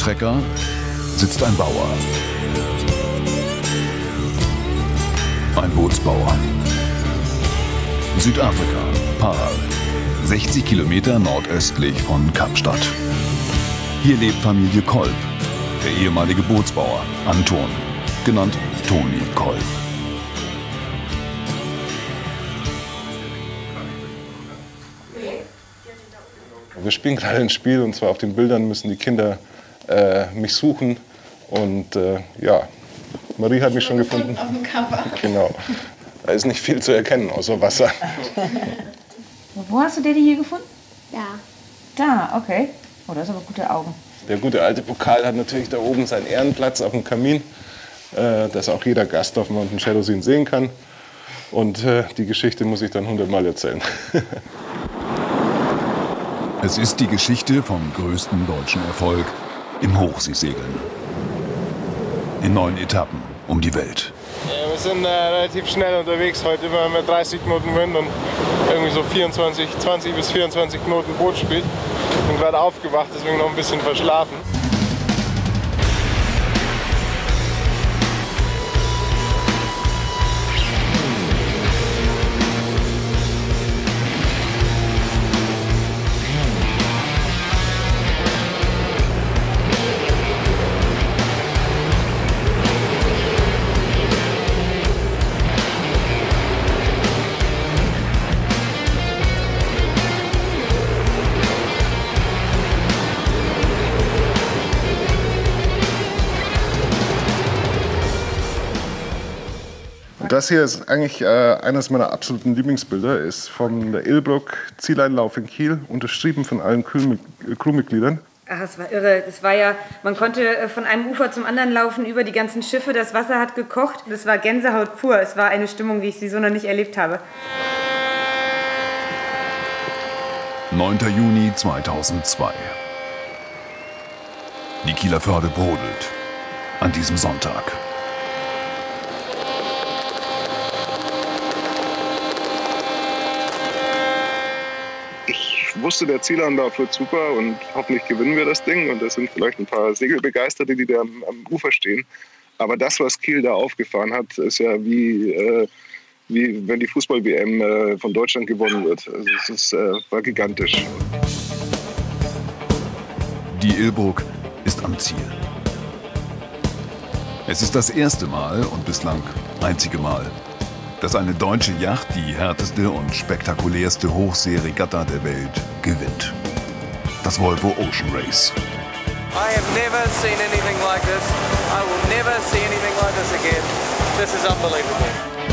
Trecker sitzt ein Bauer. Ein Bootsbauer. Südafrika, Paarl, 60 Kilometer nordöstlich von Kapstadt. Hier lebt Familie Kolb, der ehemalige Bootsbauer Anton, genannt Toni Kolb. Wir spielen gerade ein Spiel, und zwar auf den Bildern müssen die Kinder mich suchen. Und ja, Marie hat mich schon gefunden. Auf dem Cover. Genau. Da ist nicht viel zu erkennen, außer Wasser. Wo hast du Daddy hier gefunden? Da. Da, okay. Oh, das sind aber gute Augen. Der gute alte Pokal hat natürlich da oben seinen Ehrenplatz auf dem Kamin, dass auch jeder Gast auf Mountain Shadows ihn sehen kann. Und die Geschichte muss ich dann 100-mal erzählen. Es ist die Geschichte vom größten deutschen Erfolg im Hochseesegeln. In 9 Etappen um die Welt. Ja, wir sind relativ schnell unterwegs. Heute waren wir 30 Knoten Wind und irgendwie so 20 bis 24 Knoten Boot spielt. Ich bin gerade aufgewacht, deswegen noch ein bisschen verschlafen. Das hier ist eigentlich eines meiner absoluten Lieblingsbilder, ist von der Ilbruck Zieleinlauf in Kiel, unterschrieben von allen Crewmitgliedern. Ach, es war irre. Das war ja, man konnte von einem Ufer zum anderen laufen, über die ganzen Schiffe, das Wasser hat gekocht. Das war Gänsehaut pur. Es war eine Stimmung, wie ich sie so noch nicht erlebt habe. 9. Juni 2002. Die Kieler Förde brodelt an diesem Sonntag. Ich wusste, der Zielanlauf wird super und hoffentlich gewinnen wir das Ding. Und es sind vielleicht ein paar Segelbegeisterte, die da am Ufer stehen. Aber das, was Kiel da aufgefahren hat, ist ja wie wenn die Fußball-WM von Deutschland gewonnen wird. Also es war gigantisch. Die Ilbruck ist am Ziel. Es ist das erste Mal und bislang einzige Mal, dass eine deutsche Yacht die härteste und spektakulärste Hochseeregatta der Welt gewinnt. Das Volvo Ocean Race. I have never seen anything like this. I will never see anything like this again. This is unbelievable.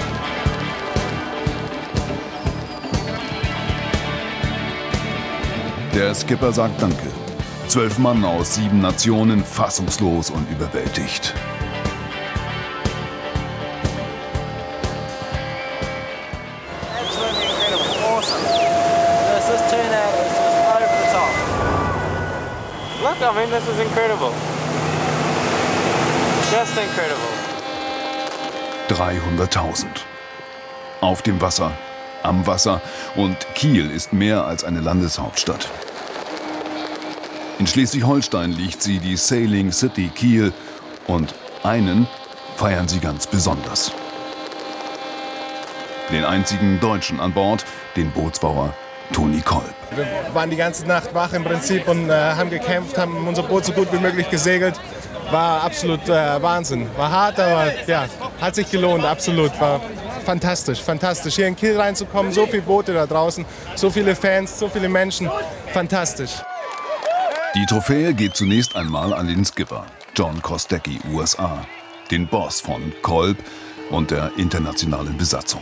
Der Skipper sagt Danke. 12 Mann aus 7 Nationen, fassungslos und überwältigt. I mean, this is incredible. Just incredible. 300.000. Auf dem Wasser, am Wasser, und Kiel ist mehr als eine Landeshauptstadt. In Schleswig-Holstein liegt sie, die Sailing City Kiel, und einen feiern sie ganz besonders. Den einzigen Deutschen an Bord, den Bootsbauer Toni Kolb. Wir waren die ganze Nacht wach im Prinzip und haben gekämpft, haben unser Boot so gut wie möglich gesegelt. War absolut Wahnsinn. War hart, aber ja, hat sich gelohnt, absolut. War fantastisch, fantastisch. Hier in Kiel reinzukommen, so viele Boote da draußen, so viele Fans, so viele Menschen, fantastisch. Die Trophäe geht zunächst einmal an den Skipper, John Kostecki, USA, den Boss von Kolb und der internationalen Besatzung.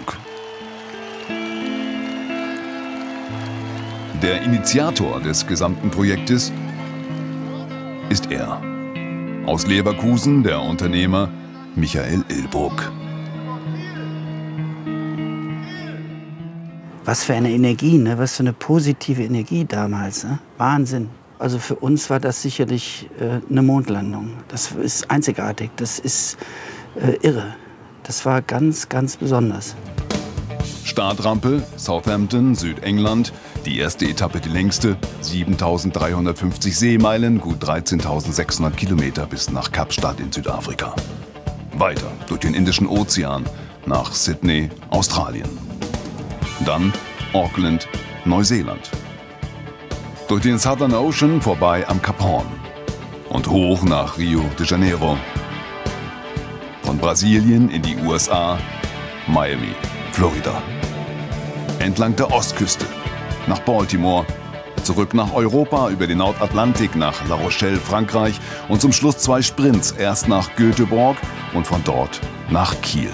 Der Initiator des gesamten Projektes ist er. Aus Leverkusen der Unternehmer Michael Ilbruck. Was für eine Energie, ne? Was für eine positive Energie damals. Ne? Wahnsinn. Also für uns war das sicherlich eine Mondlandung. Das ist einzigartig, das ist irre. Das war ganz, ganz besonders. Startrampe, Southampton, Südengland. Die erste Etappe die längste, 7.350 Seemeilen, gut 13.600 Kilometer bis nach Kapstadt in Südafrika. Weiter durch den Indischen Ozean nach Sydney, Australien. Dann Auckland, Neuseeland. Durch den Southern Ocean vorbei am Kap Horn und hoch nach Rio de Janeiro. Von Brasilien in die USA, Miami, Florida. Entlang der Ostküste nach Baltimore, zurück nach Europa über den Nordatlantik nach La Rochelle, Frankreich und zum Schluss 2 Sprints, erst nach Göteborg und von dort nach Kiel.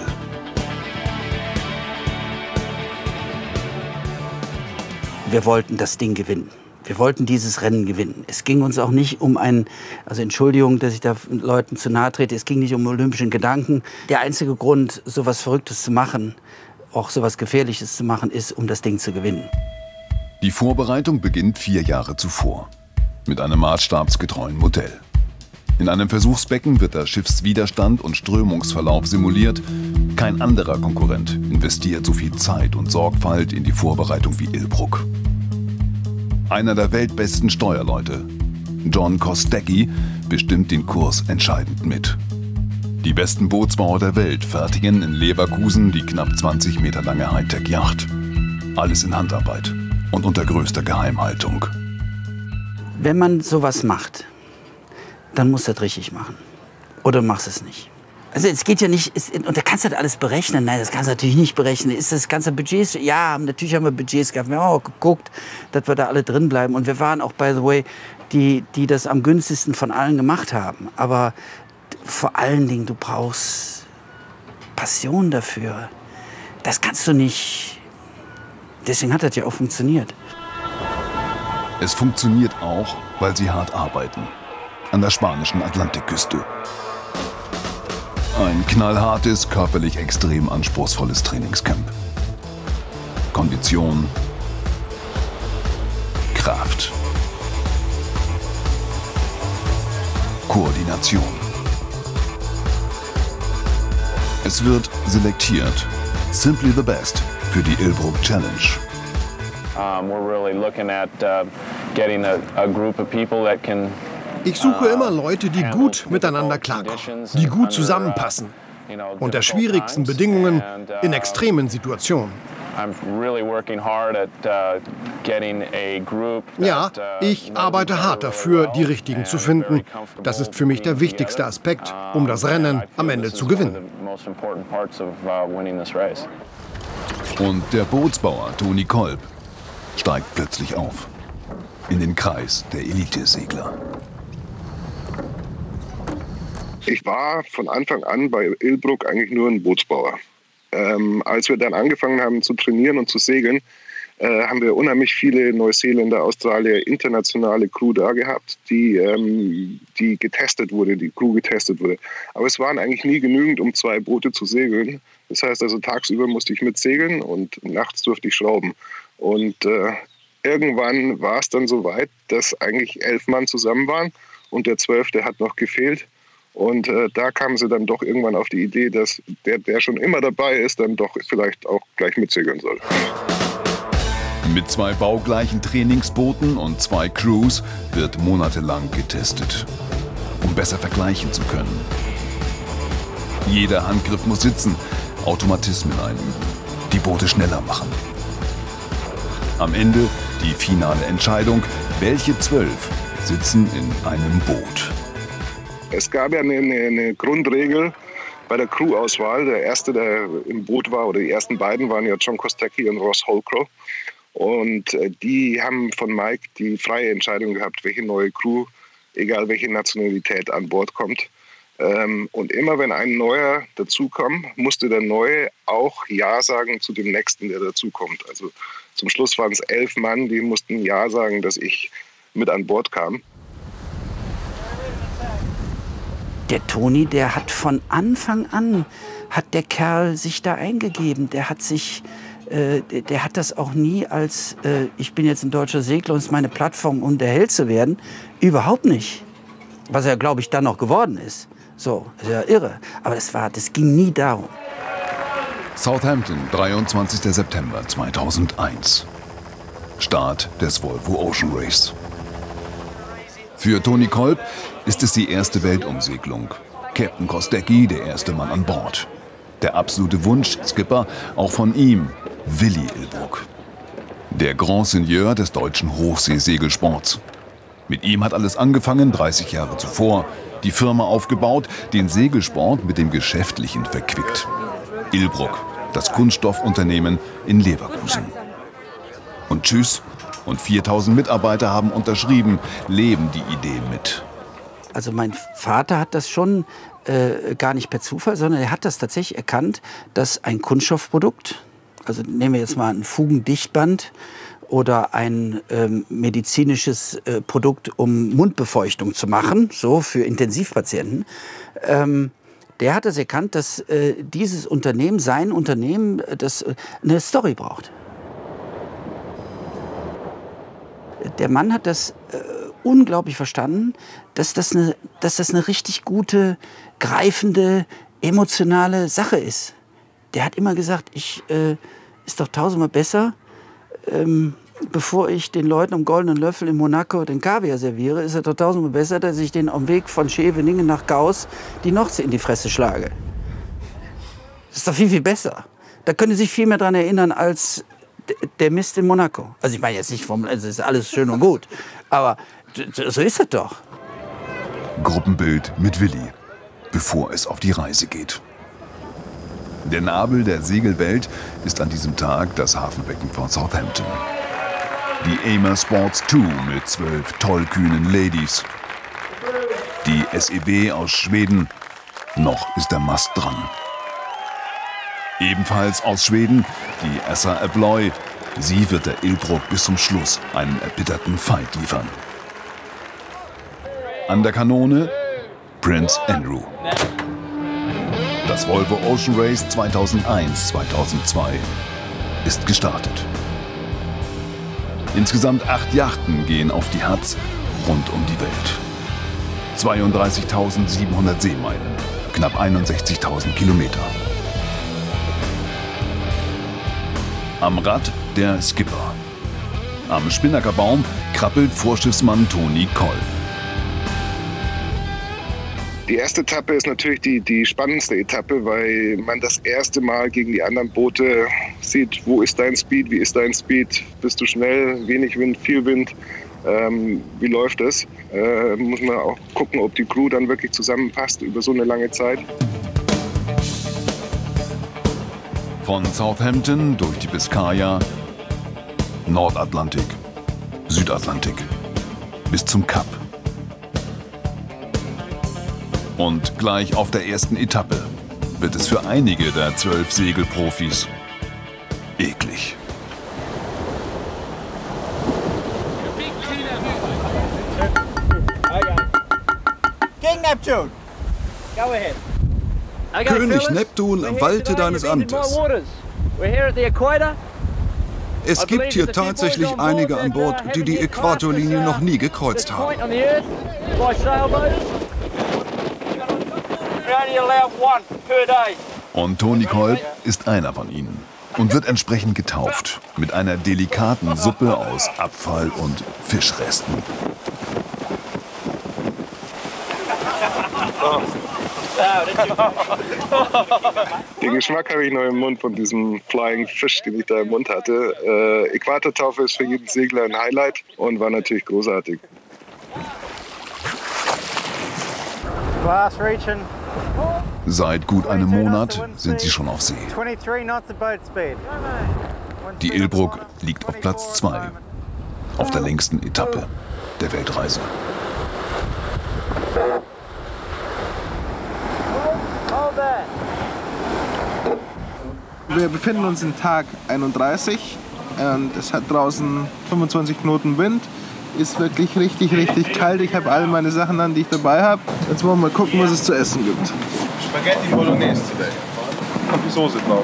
Wir wollten das Ding gewinnen. Wir wollten dieses Rennen gewinnen. Es ging uns auch nicht um also Entschuldigung, dass ich da Leuten zu nahe trete, es ging nicht um olympischen Gedanken. Der einzige Grund, sowas Verrücktes zu machen, auch sowas Gefährliches zu machen, ist, um das Ding zu gewinnen. Die Vorbereitung beginnt 4 Jahre zuvor mit einem maßstabsgetreuen Modell. In einem Versuchsbecken wird der Schiffswiderstand und Strömungsverlauf simuliert. Kein anderer Konkurrent investiert so viel Zeit und Sorgfalt in die Vorbereitung wie Ilbruck. Einer der weltbesten Steuerleute, John Kostecki, bestimmt den Kurs entscheidend mit. Die besten Bootsbauer der Welt fertigen in Leverkusen die knapp 20 Meter lange Hightech-Yacht. Alles in Handarbeit und unter größter Geheimhaltung. Wenn man sowas macht, dann musst du das richtig machen. Oder machst es nicht. Also es geht ja nicht, und da kannst du das alles berechnen. Nein, das kannst du natürlich nicht berechnen. Ist das ganze Budget? Ja, natürlich haben wir Budgets gehabt. Wir haben auch geguckt, dass wir da alle drin bleiben. Und wir waren auch, by the way, die das am günstigsten von allen gemacht haben. Aber vor allen Dingen, du brauchst Passion dafür. Das kannst du nicht. Deswegen hat das ja auch funktioniert. Es funktioniert auch, weil sie hart arbeiten. An der spanischen Atlantikküste. Ein knallhartes, körperlich extrem anspruchsvolles Trainingscamp. Kondition, Kraft, Koordination. Es wird selektiert. Simply the best für die Ilbruck Challenge. We're really looking at getting a group of people that can. Ich suche immer Leute, die gut miteinander klarkommen, die gut zusammenpassen, unter schwierigsten Bedingungen, in extremen Situationen. Ja, ich arbeite hart dafür, die Richtigen zu finden. Das ist für mich der wichtigste Aspekt, um das Rennen am Ende zu gewinnen. Und der Bootsbauer Toni Kolb steigt plötzlich auf in den Kreis der Elitesegler. Ich war von Anfang an bei Ilbruck eigentlich nur ein Bootsbauer. Als wir dann angefangen haben zu trainieren und zu segeln, haben wir unheimlich viele Neuseeländer, Australier, internationale Crew da gehabt, die getestet wurde, die Crew getestet wurde. Aber es waren eigentlich nie genügend, um 2 Boote zu segeln. Das heißt also, tagsüber musste ich mitsegeln und nachts durfte ich schrauben. Und irgendwann war es dann so weit, dass eigentlich 11 Mann zusammen waren und der 12. hat noch gefehlt. Und da kamen sie dann doch irgendwann auf die Idee, dass der schon immer dabei ist, dann doch vielleicht auch gleich mitsegeln soll. Mit 2 baugleichen Trainingsbooten und 2 Crews wird monatelang getestet, um besser vergleichen zu können. Jeder Handgriff muss sitzen, Automatismen einüben, die Boote schneller machen. Am Ende die finale Entscheidung, welche 12 sitzen in einem Boot. Es gab ja eine Grundregel bei der Crew-Auswahl. Der erste, der im Boot war, oder die ersten beiden waren ja John Kostecki und Ross Holcrow. Und die haben von Mike die freie Entscheidung gehabt, welche neue Crew, egal welche Nationalität, an Bord kommt. Und immer wenn ein neuer dazukommt, musste der Neue auch Ja sagen zu dem Nächsten, der dazukommt. Also zum Schluss waren es 11 Mann, die mussten Ja sagen, dass ich mit an Bord kam. Der Toni, der hat von Anfang an, hat der Kerl sich da eingegeben. Der hat das auch nie als, ich bin jetzt ein deutscher Segler und es ist meine Plattform, um der Held zu werden. Überhaupt nicht. Was er, glaube ich, dann noch geworden ist. So, ist ja irre. Aber das ging nie darum. Southampton, 23. September 2001. Start des Volvo Ocean Race. Für Toni Kolb ist es die erste Weltumsegelung. Captain Kostecki, der erste Mann an Bord. Der absolute Wunsch-Skipper, auch von ihm, Willi Illbruck. Der Grand Seigneur des deutschen Hochseesegelsports. Mit ihm hat alles angefangen, 30 Jahre zuvor. Die Firma aufgebaut, den Segelsport mit dem Geschäftlichen verquickt. Illbruck, das Kunststoffunternehmen in Leverkusen. Und tschüss. Und 4000 Mitarbeiter haben unterschrieben, leben die Idee mit. Also mein Vater hat das schon gar nicht per Zufall, sondern er hat das tatsächlich erkannt, dass ein Kunststoffprodukt, also nehmen wir jetzt mal ein Fugendichtband oder ein medizinisches Produkt, um Mundbefeuchtung zu machen, so für Intensivpatienten, der hat das erkannt, dass dieses Unternehmen, sein Unternehmen, das eine Story braucht. Der Mann hat das unglaublich verstanden, dass das eine richtig gute, greifende, emotionale Sache ist. Der hat immer gesagt, ist doch tausendmal besser, bevor ich den Leuten am goldenen Löffel in Monaco den Kaviar serviere, ist es doch tausendmal besser, dass ich den am Weg von Scheveningen nach Gauss die Nordsee in die Fresse schlage. Das ist doch viel, viel besser. Da können Sie sich viel mehr daran erinnern als der Mist in Monaco. Also ich meine jetzt nicht, es ist alles schön und gut, aber so ist es doch. Gruppenbild mit Willi, bevor es auf die Reise geht. Der Nabel der Segelwelt ist an diesem Tag das Hafenbecken von Southampton. Die Amer Sports 2 mit 12 tollkühnen Ladies. Die SEB aus Schweden, noch ist der Mast dran. Ebenfalls aus Schweden die Assa Abloy. Sie wird der Illbruck bis zum Schluss einen erbitterten Feind liefern. An der Kanone Prince Andrew. Das Volvo Ocean Race 2001-2002 ist gestartet. Insgesamt 8 Yachten gehen auf die Hatz rund um die Welt. 32.700 Seemeilen, knapp 61.000 Kilometer. Am Rad der Skipper. Am Spinnakerbaum krabbelt Vorschiffsmann Toni Kolb. Die erste Etappe ist natürlich die spannendste Etappe, weil man das erste Mal gegen die anderen Boote sieht, wo ist dein Speed, wie ist dein Speed, bist du schnell, wenig Wind, viel Wind, wie läuft es? Muss man auch gucken, ob die Crew dann wirklich zusammenpasst über so eine lange Zeit. Von Southampton durch die Biskaya, Nordatlantik, Südatlantik bis zum Kap. Und gleich auf der ersten Etappe wird es für einige der 12 Segelprofis eklig. King Neptune, go ahead. König Neptun, walte deines Amtes. Es gibt hier tatsächlich einige an Bord, die die Äquatorlinie noch nie gekreuzt haben. Und Toni Kolb ist einer von ihnen und wird entsprechend getauft mit einer delikaten Suppe aus Abfall und Fischresten. Den Geschmack habe ich noch im Mund von diesem Flying Fish, den ich da im Mund hatte. Äquatortaufe ist für jeden Segler ein Highlight und war natürlich großartig. Seit gut einem Monat sind sie schon auf See. Die Illbruck liegt auf Platz 2 auf der längsten Etappe der Weltreise. Wir befinden uns in Tag 31 und es hat draußen 25 Knoten Wind. Ist wirklich richtig, richtig kalt. Ich habe all meine Sachen an, die ich dabei habe. Jetzt wollen wir mal gucken, was es zu essen gibt. Spaghetti Bolognese today. Kommt die Soße drauf.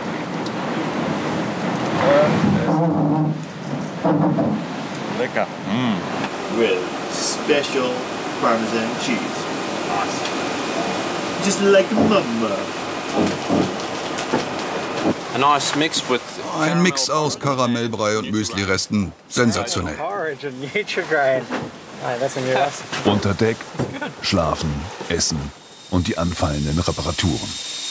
Lecker. With special Parmesan cheese. Awesome. Just like a mama. Ein Mix aus Karamellbrei und Müsli-Resten. Sensationell. Unter Deck, schlafen, essen und die anfallenden Reparaturen.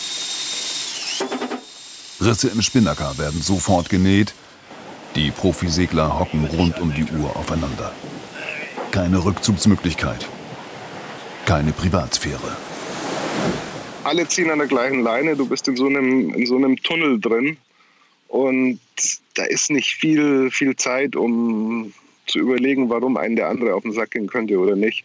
Risse im Spinnaker werden sofort genäht. Die Profisegler hocken rund um die Uhr aufeinander. Keine Rückzugsmöglichkeit. Keine Privatsphäre. Alle ziehen an der gleichen Leine. Du bist in so einem Tunnel drin. Und da ist nicht viel Zeit, um zu überlegen, warum einen der andere auf den Sack gehen könnte oder nicht.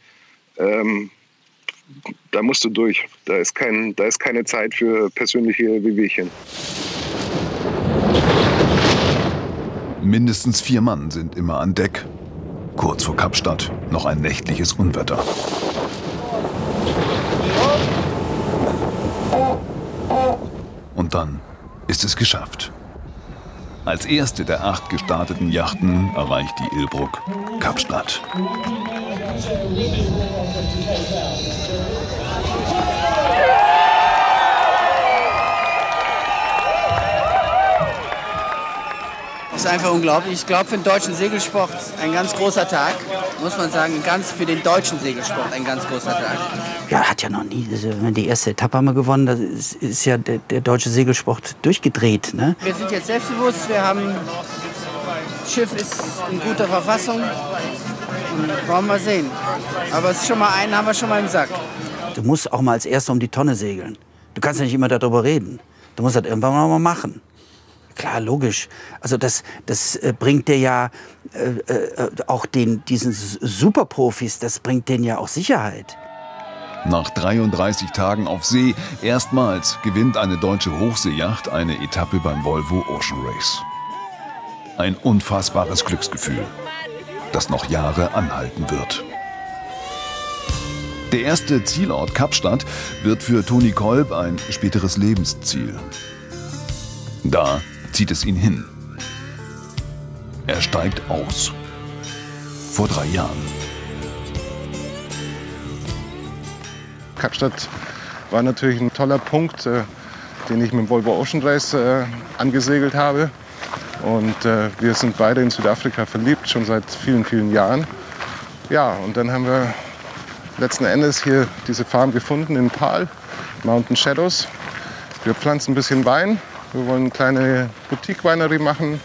Da musst du durch. Da ist keine Zeit für persönliche Wehwehchen. Mindestens 4 Mann sind immer an Deck. Kurz vor Kapstadt noch ein nächtliches Unwetter. Und dann ist es geschafft. Als erste der 8 gestarteten Yachten erreicht die Ilbruck Kapstadt. Das ist einfach unglaublich. Ich glaube, für den deutschen Segelsport ein ganz großer Tag. Muss man sagen, für den deutschen Segelsport ein ganz großer Tag. Ja, hat ja noch nie. Die erste Etappe haben wir gewonnen. Da ist ja der deutsche Segelsport durchgedreht. Ne? Wir sind jetzt selbstbewusst. Das Schiff ist in guter Verfassung. Wollen wir sehen. Aber es ist schon mal einen haben wir schon mal im Sack. Du musst auch mal als Erster um die Tonne segeln. Du kannst ja nicht immer darüber reden. Du musst das irgendwann mal machen. Klar, logisch. Also das bringt dir ja auch diesen Superprofis, das bringt denen ja auch Sicherheit. Nach 33 Tagen auf See erstmals gewinnt eine deutsche Hochseejacht eine Etappe beim Volvo Ocean Race. Ein unfassbares Glücksgefühl, das noch Jahre anhalten wird. Der erste Zielort Kapstadt wird für Toni Kolb ein späteres Lebensziel. Da zieht es ihn hin. Er steigt aus. Vor 3 Jahren. Kapstadt war natürlich ein toller Punkt, den ich mit dem Volvo Ocean Race angesegelt habe. Und wir sind beide in Südafrika verliebt, schon seit vielen, vielen Jahren. Ja, und dann haben wir letzten Endes hier diese Farm gefunden in Tal, Mountain Shadows. Wir pflanzen ein bisschen Wein. Wir wollen eine kleine Boutique-Winery machen.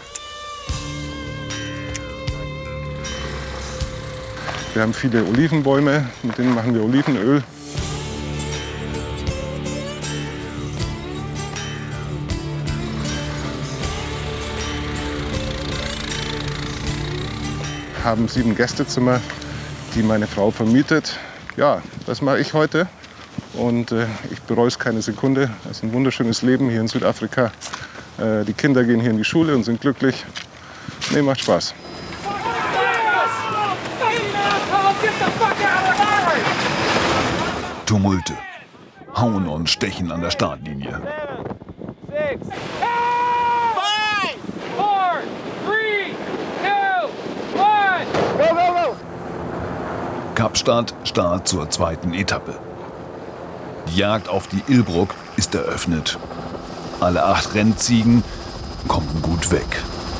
Wir haben viele Olivenbäume, mit denen machen wir Olivenöl. Haben 7 Gästezimmer, die meine Frau vermietet. Ja, das mache ich heute. Und ich bereue es keine Sekunde. Es ist ein wunderschönes Leben hier in Südafrika. Die Kinder gehen hier in die Schule und sind glücklich. Nee, macht Spaß. Tumulte, Hauen und Stechen an der Startlinie. 6, 5, 4, 3, 2, 1. Go, go, go! Kapstadt, Start zur 2. Etappe. Die Jagd auf die Ilbruck ist eröffnet. Alle 8 Rennziegen kommen gut weg.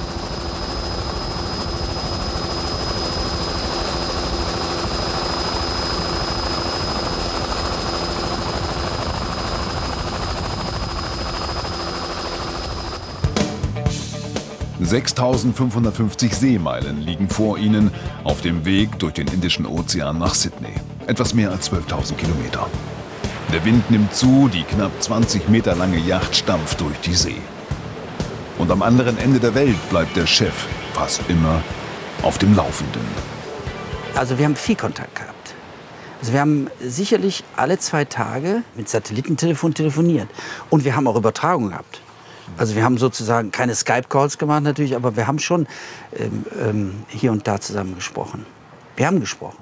(6.550 Seemeilen liegen vor ihnen auf dem Weg durch den Indischen Ozean nach Sydney. Etwas mehr als 12.000 Kilometer. Der Wind nimmt zu, die knapp 20 Meter lange Yacht stampft durch die See. Und am anderen Ende der Welt bleibt der Chef fast immer auf dem Laufenden. Also wir haben viel Kontakt gehabt. Also wir haben sicherlich alle 2 Tage mit Satellitentelefon telefoniert. Und wir haben auch Übertragung gehabt. Also wir haben sozusagen keine Skype-Calls gemacht natürlich, aber wir haben schon hier und da zusammen gesprochen. Wir haben gesprochen.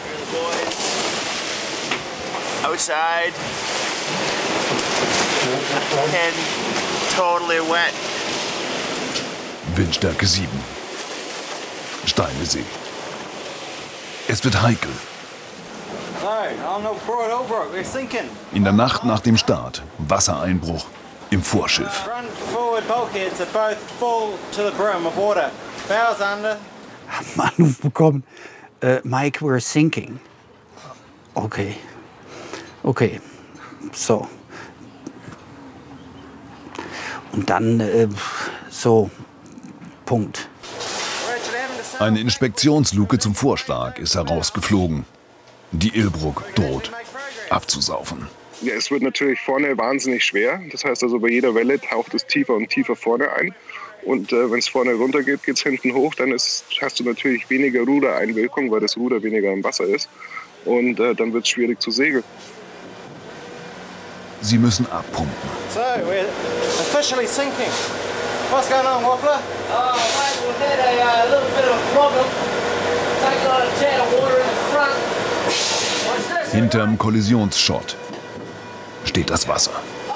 Outside and totally wet. Windstärke 7. Steile See. Es wird heikel. In der Nacht nach dem Start Wassereinbruch im Vorschiff. forward bulkheads are both full to the brim of water. Bows under. Haben einen Anruf bekommen. Mike, we're sinking. Okay. Okay. So. Und dann so. Punkt. Eine Inspektionsluke zum Vorschlag ist herausgeflogen. Die Ilbruck droht abzusaufen. Ja, es wird natürlich vorne wahnsinnig schwer. Das heißt also, bei jeder Welle taucht es tiefer und tiefer vorne ein. Und wenn es vorne runter geht, geht es hinten hoch. Dann hast du natürlich weniger Rudereinwirkung, weil das Ruder weniger im Wasser ist. Und dann wird es schwierig zu segeln. Sie müssen abpumpen. So, we're officially sinking. What's going on, Waffler? Oh, mate, we had a little bit of a problem. Taking on a jet of water in the front. Hinterm Kollisionsschott steht das Wasser.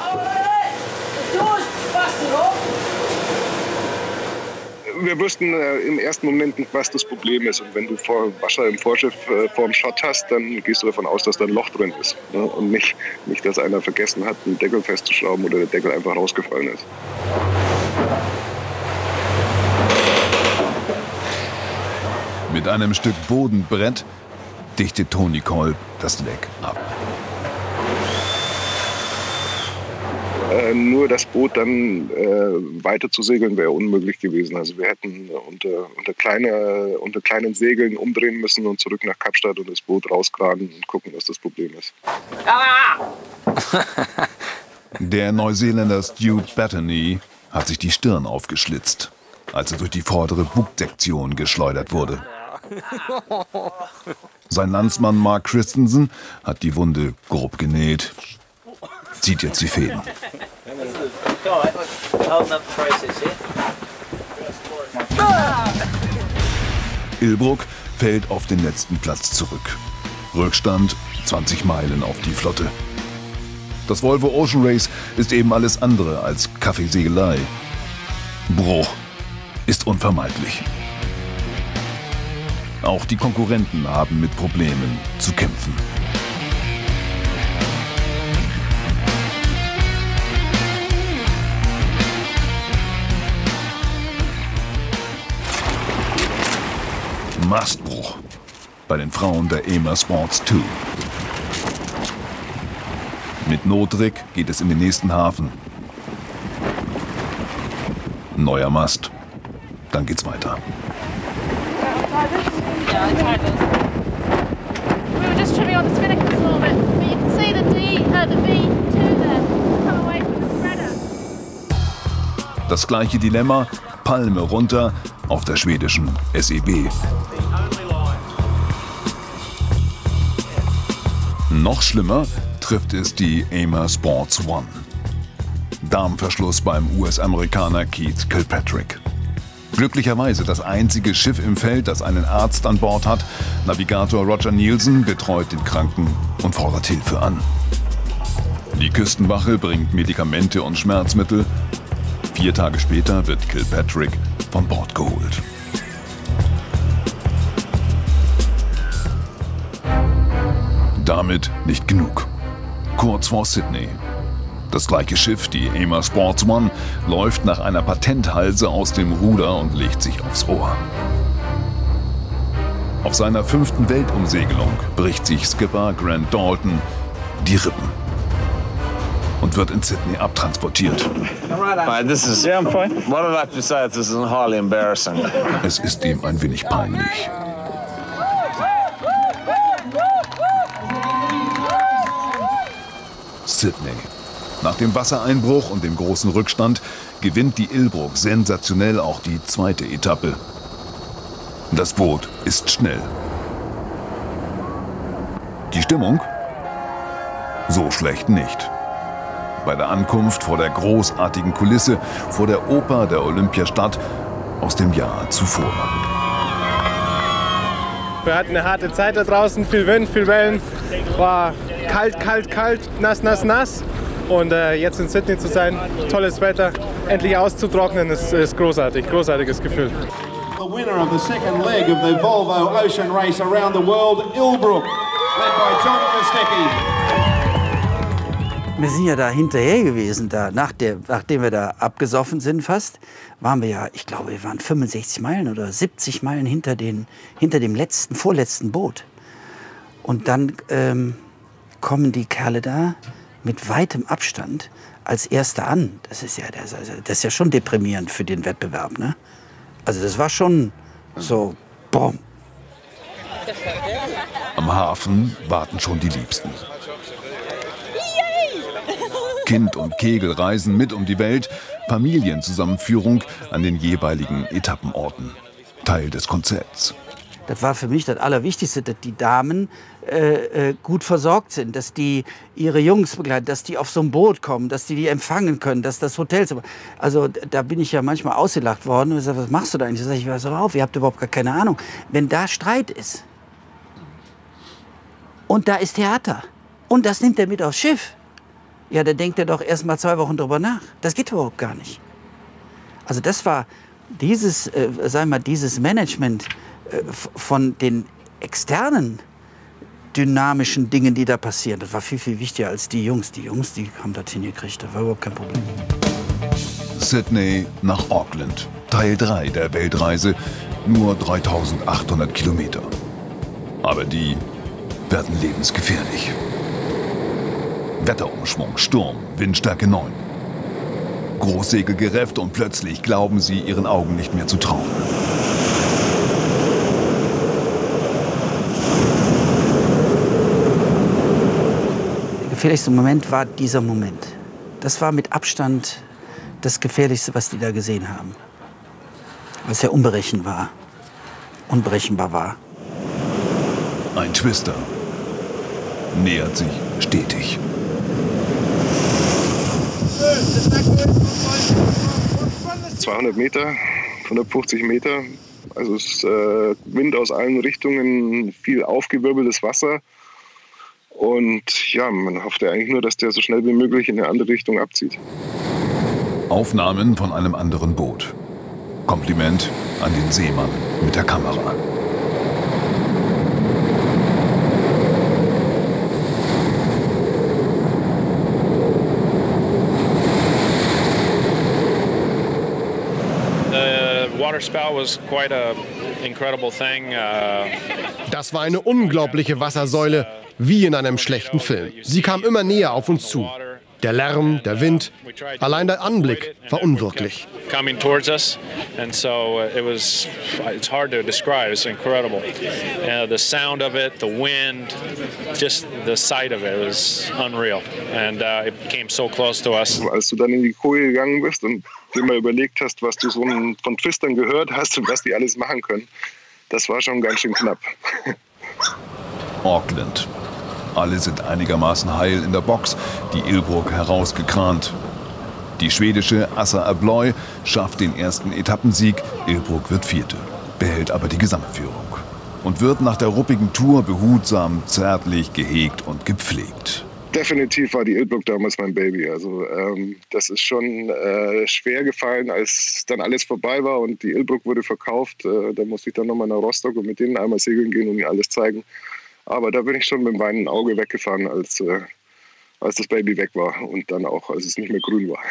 Wir wussten im ersten Moment nicht, was das Problem ist. Und wenn du Wasser im Vorschiff vor dem Schott hast, dann gehst du davon aus, dass da ein Loch drin ist. Ne? Und nicht, dass einer vergessen hat, den Deckel festzuschrauben oder der Deckel einfach rausgefallen ist. Mit einem Stück Bodenbrett dichtet Toni Kolb das Leck ab. Nur das Boot dann weiter zu segeln wäre unmöglich gewesen. Also wir hätten unter kleinen Segeln umdrehen müssen und zurück nach Kapstadt und das Boot rausgraben und gucken, was das Problem ist. Der Neuseeländer Stuart Bettany hat sich die Stirn aufgeschlitzt, als er durch die vordere Bugsektion geschleudert wurde. Sein Landsmann Mark Christensen hat die Wunde grob genäht, zieht jetzt die Fäden. Ilbruck fällt auf den letzten Platz zurück. Rückstand 20 Meilen auf die Flotte. Das Volvo Ocean Race ist eben alles andere als Kaffeesegelei. Bruch ist unvermeidlich. Auch die Konkurrenten haben mit Problemen zu kämpfen. Mastbruch bei den Frauen der Amer Sports 2. Mit Notrick geht es in den nächsten Hafen. Neuer Mast. Dann geht's weiter. Das gleiche Dilemma, Palme runter auf der schwedischen SEB. Noch schlimmer trifft es die Amer Sports 1. Darmverschluss beim US-Amerikaner Keith Kilpatrick. Glücklicherweise das einzige Schiff im Feld, das einen Arzt an Bord hat. Navigator Roger Nielsen betreut den Kranken und fordert Hilfe an. Die Küstenwache bringt Medikamente und Schmerzmittel. 4 Tage später wird Kilpatrick von Bord geholt. Damit nicht genug. Kurz vor Sydney. Das gleiche Schiff, die Amer Sports 1, läuft nach einer Patenthalse aus dem Ruder und legt sich aufs Ohr. Auf seiner 5. Weltumsegelung bricht sich Skipper Grant Dalton die Rippen und wird in Sydney abtransportiert. Es ist ihm ein wenig peinlich. Sydney. Nach dem Wassereinbruch und dem großen Rückstand gewinnt die Ilbruck sensationell auch die 2. Etappe. Das Boot ist schnell. Die Stimmung? So schlecht nicht. Bei der Ankunft vor der großartigen Kulisse, vor der Oper der Olympiastadt aus dem Jahr zuvor. Wir hatten eine harte Zeit da draußen, viel Wind, viel Wellen. War kalt, kalt, kalt, nass, nass, nass. Und jetzt in Sydney zu sein, tolles Wetter, endlich auszutrocknen, ist großartig, großartiges Gefühl. The winner of the second leg of the Volvo Ocean Race around the world, Ilbruck, led by John Kostecki. Wir sind ja da hinterher gewesen, nachdem wir da abgesoffen sind fast, waren wir ja, ich glaube, wir waren 65 Meilen oder 70 Meilen hinter dem vorletzten Boot. Und dann kommen die Kerle da mit weitem Abstand als Erster an. Das ist ja schon deprimierend für den Wettbewerb, ne? Also das war schon so, boom. Am Hafen warten schon die Liebsten. Kind und Kegel reisen mit um die Welt, Familienzusammenführung an den jeweiligen Etappenorten. Teil des Konzepts. Das war für mich das Allerwichtigste, dass die Damen gut versorgt sind, dass die ihre Jungs begleiten, dass die auf so ein Boot kommen, dass die empfangen können, dass das Hotel... Also da bin ich ja manchmal ausgelacht worden und gesagt, was machst du da eigentlich? Da sag ich, pass auf, ihr habt überhaupt gar keine Ahnung. Wenn da Streit ist und da ist Theater und das nimmt er mit aufs Schiff, ja, dann denkt er doch erst mal 2 Wochen drüber nach. Das geht überhaupt gar nicht. Also das war dieses Management von den externen dynamischen Dingen, die da passieren. Das war viel, viel wichtiger als die Jungs. Die Jungs, die haben das hingekriegt. Das war überhaupt kein Problem. Sydney nach Auckland. Teil 3 der Weltreise. Nur 3800 Kilometer. Aber die werden lebensgefährlich. Wetterumschwung, Sturm, Windstärke 9. Großsegel gerefft und plötzlich glauben sie ihren Augen nicht mehr zu trauen. Der gefährlichste Moment war dieser Moment. Das war mit Abstand das Gefährlichste, was die da gesehen haben. Weil es ja unberechenbar war. Ein Twister nähert sich stetig. 200 Meter, 150 Meter. Also es ist Wind aus allen Richtungen, viel aufgewirbeltes Wasser. Und ja, man hofft ja eigentlich nur, dass der so schnell wie möglich in eine andere Richtung abzieht. Aufnahmen von einem anderen Boot. Kompliment an den Seemann mit der Kamera. Das war eine unglaubliche Wassersäule, wie in einem schlechten Film. Sie kam immer näher auf uns zu. Der Lärm, der Wind, allein der Anblick war unwirklich. Coming towards us, and so it's hard to describe. It's incredible. The sound of it, the wind, just the sight of it was unreal, and it came so close to us. Als du dann in die Koje gegangen bist und dir mal überlegt hast, was du so von Twistern gehört hast und was die alles machen können, das war schon ganz schön knapp. Auckland. Alle sind einigermaßen heil in der Box, die Ilbruck herausgekrant. Die schwedische Assa Abloy schafft den ersten Etappensieg, Ilbruck wird Vierte, behält aber die Gesamtführung und wird nach der ruppigen Tour behutsam, zärtlich gehegt und gepflegt. Definitiv war die Ilbruck damals mein Baby. Also das ist schon schwer gefallen, als dann alles vorbei war und die Ilbruck wurde verkauft. Da musste ich dann nochmal nach Rostock und mit denen einmal segeln gehen und ihnen alles zeigen. Aber da bin ich schon mit dem weinenden Auge weggefahren, als das Baby weg war und dann auch, als es nicht mehr grün war.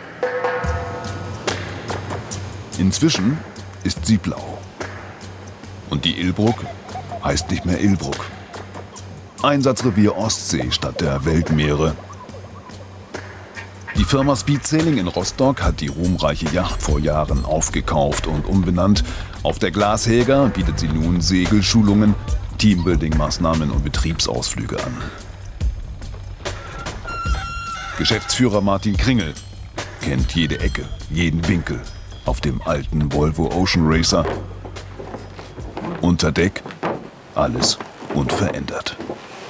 Inzwischen ist sie blau. Und die Ilbruck heißt nicht mehr Ilbruck. Einsatzrevier Ostsee statt der Weltmeere. Die Firma Speed Sailing in Rostock hat die ruhmreiche Yacht vor Jahren aufgekauft und umbenannt. Auf der Glashäger bietet sie nun Segelschulungen, Teambuilding-Maßnahmen und Betriebsausflüge an. Geschäftsführer Martin Kringel kennt jede Ecke, jeden Winkel auf dem alten Volvo Ocean Racer. Unter Deck alles unverändert.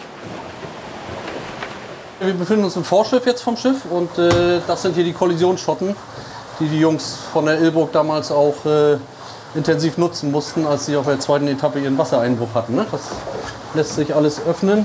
Wir befinden uns im Vorschiff jetzt vom Schiff und das sind hier die Kollisionsschotten, die die Jungs von der Ilbruck damals auch intensiv nutzen mussten, als sie auf der zweiten Etappe ihren Wassereinbruch hatten. Ne? Das lässt sich alles öffnen.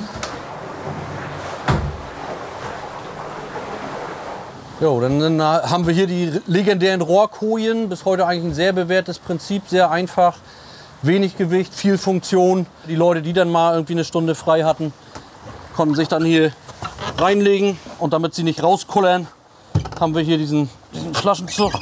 Jo, dann haben wir hier die legendären Rohrkojen, bis heute eigentlich ein sehr bewährtes Prinzip, sehr einfach, wenig Gewicht, viel Funktion. Die Leute, die dann mal irgendwie eine Stunde frei hatten, konnten sich dann hier reinlegen. Und damit sie nicht rauskullern, haben wir hier diesen Flaschenzug.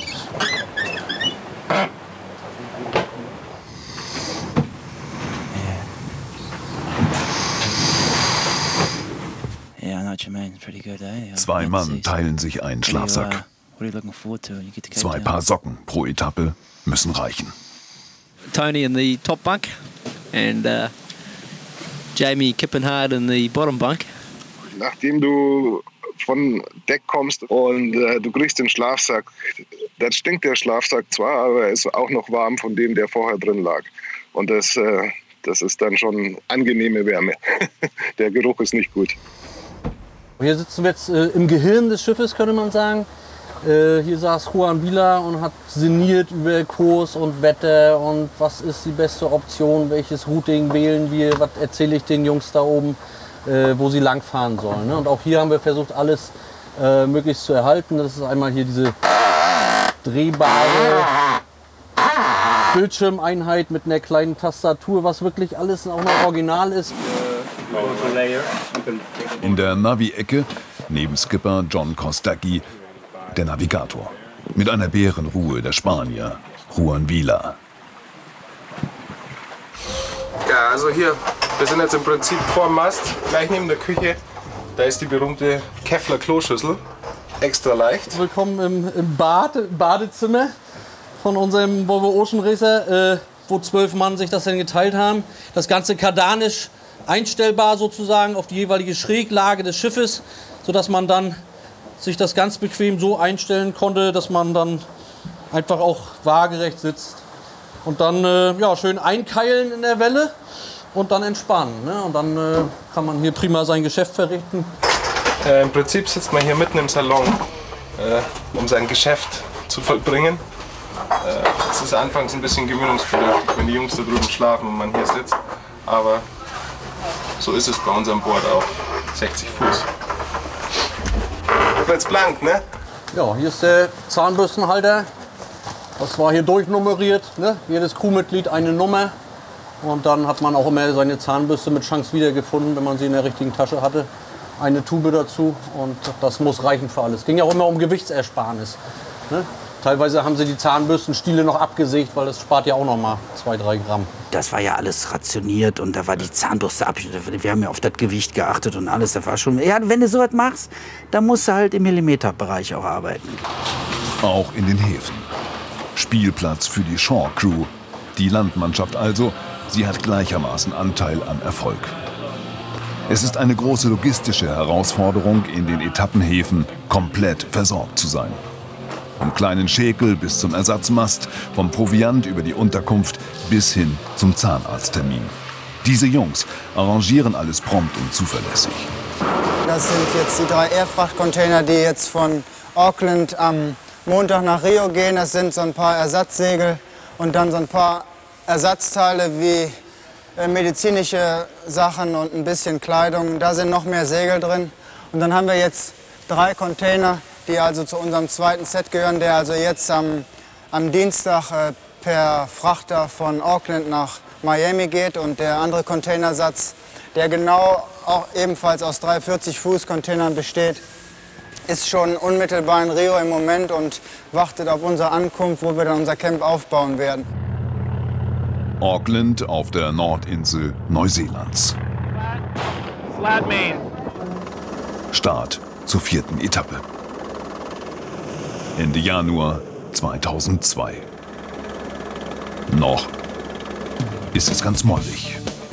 Zwei Mann teilen sich einen Schlafsack. 2 Paar Socken pro Etappe müssen reichen. Tony in the top bunk and Jamie Kippenhard in the bottom bunk. Nachdem du von Deck kommst und du kriegst den Schlafsack, dann stinkt der Schlafsack zwar, aber er ist auch noch warm von dem, der vorher drin lag. Und das ist dann schon angenehme Wärme. Der Geruch ist nicht gut. Hier sitzen wir jetzt im Gehirn des Schiffes, könnte man sagen. Hier saß Juan Vila und hat sinniert über Kurs und Wetter und was ist die beste Option, welches Routing wählen wir, was erzähle ich den Jungs da oben, wo sie langfahren sollen. Ne? Und auch hier haben wir versucht, alles möglichst zu erhalten. Das ist einmal hier diese drehbare Bildschirmeinheit mit einer kleinen Tastatur, was wirklich alles auch noch original ist. In der Navi-Ecke, neben Skipper John Kostaki, der Navigator. Mit einer Bärenruhe der Spanier, Juan Vila. Ja, also hier, wir sind jetzt im Prinzip vorm Mast, gleich neben der Küche. Da ist die berühmte Kevlar Kloschüssel, extra leicht. Willkommen im Badezimmer von unserem Volvo Ocean Racer, wo 12 Mann sich das dann geteilt haben. Das Ganze kardanisch einstellbar sozusagen auf die jeweilige Schräglage des Schiffes, sodass man dann sich das ganz bequem so einstellen konnte, dass man dann einfach auch waagerecht sitzt. Und dann ja, schön einkeilen in der Welle und dann entspannen. Ne? Und dann kann man hier prima sein Geschäft verrichten. Im Prinzip sitzt man hier mitten im Salon, um sein Geschäft zu vollbringen. Es ist anfangs ein bisschen gewöhnungsbedürftig, wenn die Jungs da drüben schlafen und man hier sitzt. Aber so ist es bei uns an Bord auf 60 Fuß. Jetzt blank, ne? Ja, hier ist der Zahnbürstenhalter. Das war hier durchnummeriert. Ne? Jedes Crewmitglied eine Nummer. Und dann hat man auch immer seine Zahnbürste mit Chance wiedergefunden, wenn man sie in der richtigen Tasche hatte. Eine Tube dazu und das muss reichen für alles. Es ging ja auch immer um Gewichtsersparnis. Ne? Teilweise haben sie die Zahnbürstenstiele noch abgesägt, weil das spart ja auch noch mal 2-3 Gramm. Das war ja alles rationiert und da war die Zahnbürste ab. Wir haben ja auf das Gewicht geachtet und alles. Das war schon. Ja, wenn du so was machst, dann musst du halt im Millimeterbereich auch arbeiten. Auch in den Häfen. Spielplatz für die Shore Crew. Die Landmannschaft also, sie hat gleichermaßen Anteil am Erfolg. Es ist eine große logistische Herausforderung, in den Etappenhäfen komplett versorgt zu sein. Vom kleinen Schäkel bis zum Ersatzmast, vom Proviant über die Unterkunft bis hin zum Zahnarzttermin. Diese Jungs arrangieren alles prompt und zuverlässig. Das sind jetzt die 3 Airfrachtcontainer, die jetzt von Auckland am Montag nach Rio gehen. Das sind so ein paar Ersatzsegel und dann so ein paar Ersatzteile wie medizinische Sachen und ein bisschen Kleidung. Da sind noch mehr Segel drin. Und dann haben wir jetzt 3 Container, die also zu unserem zweiten Set gehören, der also jetzt am Dienstag per Frachter von Auckland nach Miami geht. Und der andere Containersatz, der genau auch ebenfalls aus 3 40-Fuß-Containern besteht, ist schon unmittelbar in Rio im Moment und wartet auf unsere Ankunft, wo wir dann unser Camp aufbauen werden. Auckland auf der Nordinsel Neuseelands. Start zur 4. Etappe. Ende Januar 2002. Noch ist es ganz mollig.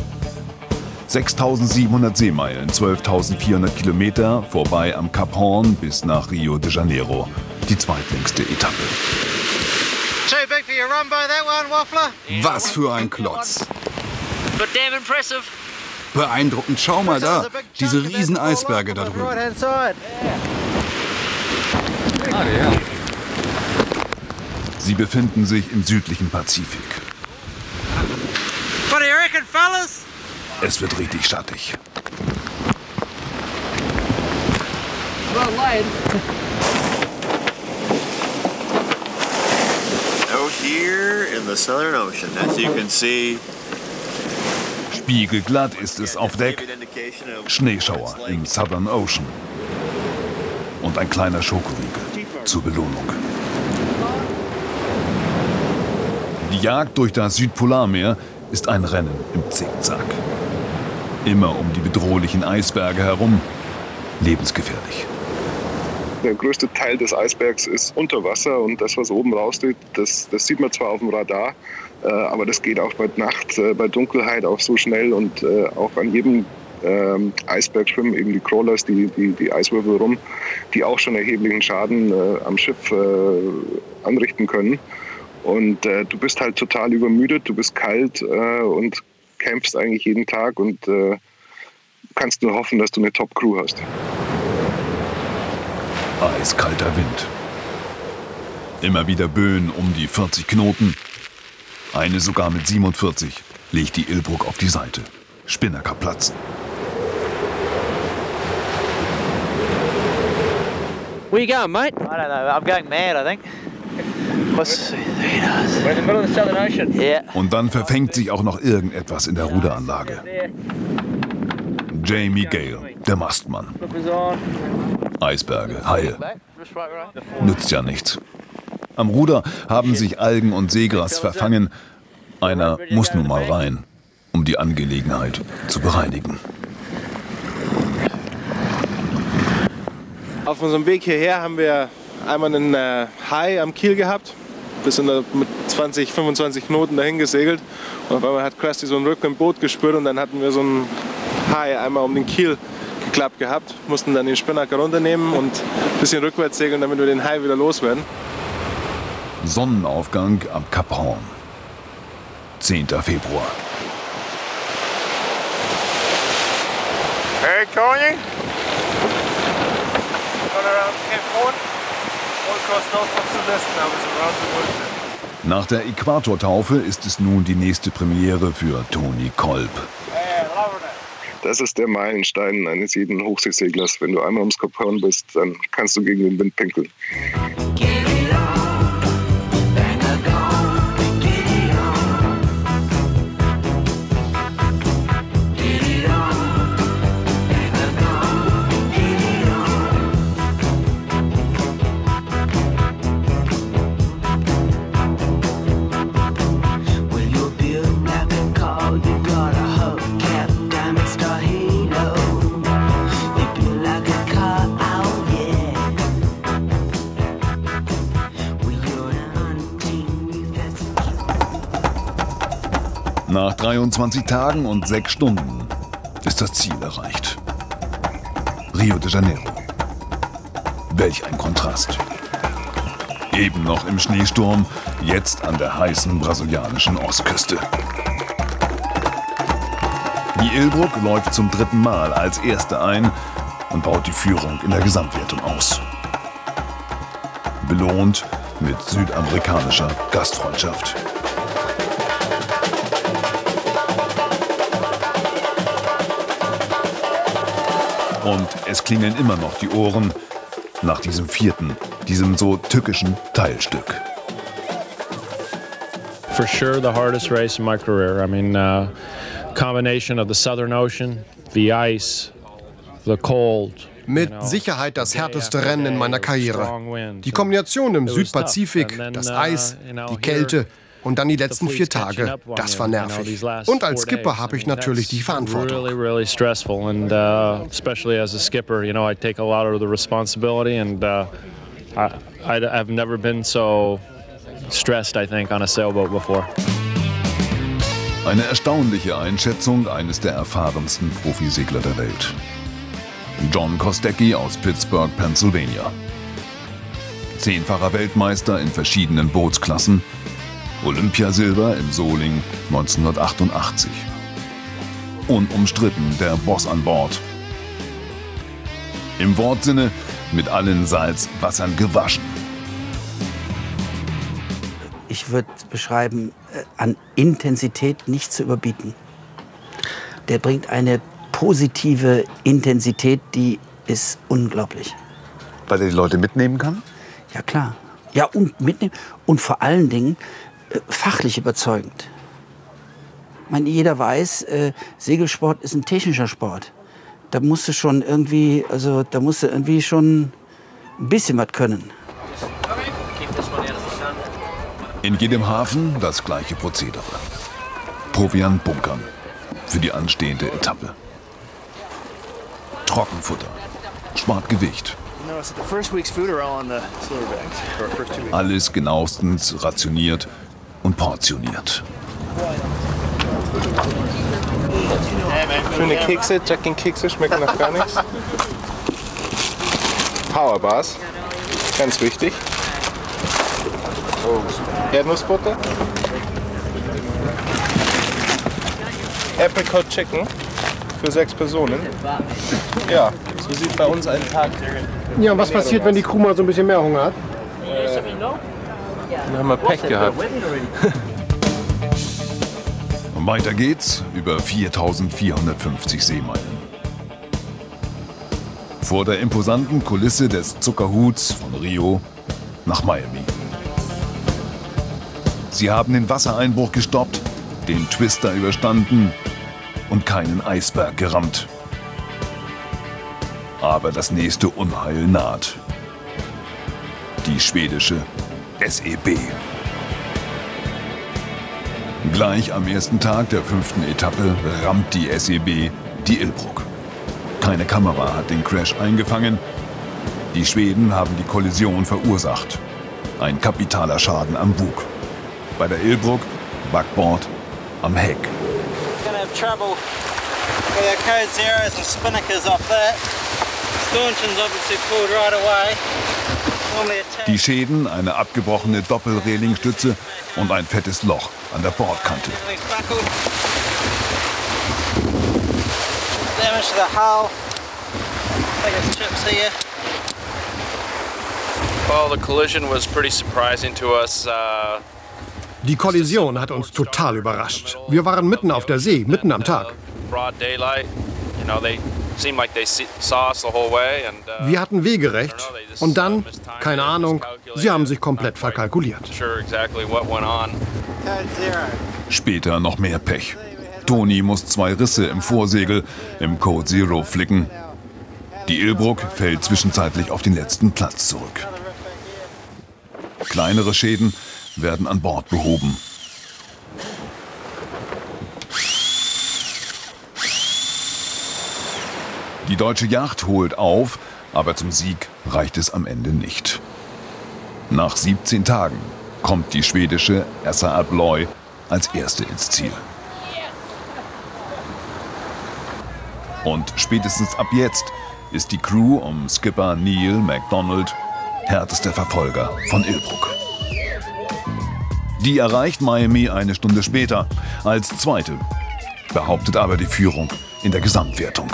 6.700 Seemeilen, 12.400 Kilometer, vorbei am Kap Horn bis nach Rio de Janeiro. Die zweitlängste Etappe. Too big for your run by that one, Waffler. Was für ein Klotz. But damn impressive. Beeindruckend, schau mal da, diese riesen Eisberge da drüben. Right-hand side. Sie befinden sich im südlichen Pazifik. What do you reckon, fellas? Es wird richtig schattig. Well laid. Out here in the Southern Ocean, as you can see. Spiegelglatt ist es auf Deck. Schneeschauer im Southern Ocean und ein kleiner Schokoriegel zur Belohnung. Die Jagd durch das Südpolarmeer ist ein Rennen im Zickzack. Immer um die bedrohlichen Eisberge herum. Lebensgefährlich. Der größte Teil des Eisbergs ist unter Wasser und das, was oben raussteht, das sieht man zwar auf dem Radar, aber das geht auch bei Nacht, bei Dunkelheit auch so schnell und auch an jedem Eisberg schwimmen eben die Crawlers, die Eiswürfel rum, die auch schon erheblichen Schaden am Schiff anrichten können. Und du bist halt total übermüdet, du bist kalt und kämpfst eigentlich jeden Tag und kannst nur hoffen, dass du eine Top-Crew hast. Eiskalter Wind. Immer wieder Böen um die 40 Knoten. Eine sogar mit 47 legt die Ilbruck auf die Seite. Spinnaker platzen. Where you going, mate? I don't know. I'm going mad, I think. We're in the middle of the Southern Ocean. Yeah. Und dann verfängt sich auch noch irgendetwas in der Ruderanlage. Jamie Gale, der Mastmann. Eisberge, Haie. Nützt ja nichts. Am Ruder haben sich Algen und Seegras verfangen. Einer muss nun mal rein, um die Angelegenheit zu bereinigen. Auf unserem Weg hierher haben wir einmal einen Hai am Kiel gehabt. Wir sind da mit 20, 25 Knoten dahin gesegelt. Und auf einmal hat Krusty so einen Rücken im Boot gespürt und dann hatten wir so einen Hai einmal um den Kiel geklappt gehabt. Mussten dann den Spinnaker runternehmen und ein bisschen rückwärts segeln, damit wir den Hai wieder loswerden. Sonnenaufgang am Kap Horn. 10. Februar. Hey, Coney. Nach der Äquatortaufe ist es nun die nächste Premiere für Tony Kolb. Das ist der Meilenstein eines jeden Hochseeseglers. Wenn du einmal ums Kap Horn bist, dann kannst du gegen den Wind pinkeln. Nach 23 Tagen und 6 Stunden ist das Ziel erreicht. Rio de Janeiro. Welch ein Kontrast. Eben noch im Schneesturm, jetzt an der heißen brasilianischen Ostküste. Die Ilbruck läuft zum 3. Mal als erste ein und baut die Führung in der Gesamtwertung aus. Belohnt mit südamerikanischer Gastfreundschaft. Und es klingeln immer noch die Ohren nach diesem 4., diesem so tückischen Teilstück. For sure the hardest race in my career. I mean, combination of the Southern Ocean, the ice, the cold. Mit Sicherheit das härteste Rennen in meiner Karriere. Die Kombination im Südpazifik, das Eis, die Kälte und dann die letzten 4 Tage, das war nervig. Und als Skipper habe ich natürlich die Verantwortung. Really stressful, and especially as a skipper, you know, I take a lot of the responsibility, and I've never been so stressed, I think, on a sailboat before. Eine erstaunliche Einschätzung eines der erfahrensten Profisegler der Welt. John Kostecki aus Pittsburgh, Pennsylvania. 10-facher Weltmeister in verschiedenen Bootsklassen. Olympiasilber in Soling 1988. Unumstritten der Boss an Bord. Im Wortsinne mit allen Salzwassern gewaschen. Ich würde beschreiben, an Intensität nicht zu überbieten. Der bringt eine positive Intensität, die ist unglaublich. Weil er die Leute mitnehmen kann? Ja, klar. Ja, und mitnehmen. Und vor allen Dingen fachlich überzeugend. Ich meine, jeder weiß, Segelsport ist ein technischer Sport. Da musst du schon irgendwie, also da musst du irgendwie schon ein bisschen was können. In jedem Hafen das gleiche Prozedere. Proviant bunkern für die anstehende Etappe. Trockenfutter spart Gewicht. Alles genauestens rationiert und portioniert. Schöne Kekse, Jack-in-Kekse schmecken nach gar nichts. Powerbars, ganz wichtig. Erdnussbutter. Apricot Chicken für 6 Personen. Ja, so sieht bei uns ein Tag. Ja, und was passiert, wenn die Crew mal so ein bisschen mehr Hunger hat? Dann haben wir Pech gehabt. Und weiter geht's über 4.450 Seemeilen. Vor der imposanten Kulisse des Zuckerhuts von Rio nach Miami. Sie haben den Wassereinbruch gestoppt, den Twister überstanden und keinen Eisberg gerammt. Aber das nächste Unheil naht. Die schwedische SEB. Gleich am ersten Tag der 5. Etappe rammt die SEB die Ilbruck. Keine Kamera hat den Crash eingefangen. Die Schweden haben die Kollision verursacht. Ein kapitaler Schaden am Bug. Bei der Ilbruck, Backbord, am Heck. Die Schäden, eine abgebrochene Doppelrelingstütze und ein fettes Loch an der Bordkante. Die Kollision hat uns total überrascht. Wir waren mitten auf der See, mitten am Tag. Wir hatten Wegerecht und dann, keine Ahnung, sie haben sich komplett verkalkuliert. Später noch mehr Pech. Toni muss 2 Risse im Vorsegel im Code Zero flicken. Die Ilbruck fällt zwischenzeitlich auf den letzten Platz zurück. Kleinere Schäden werden an Bord behoben. Die deutsche Yacht holt auf, aber zum Sieg reicht es am Ende nicht. Nach 17 Tagen kommt die schwedische Assa Abloy als erste ins Ziel. Und spätestens ab jetzt ist die Crew um Skipper Neil MacDonald härtester Verfolger von Ilbruck. Die erreicht Miami eine Stunde später als Zweite, behauptet aber die Führung in der Gesamtwertung.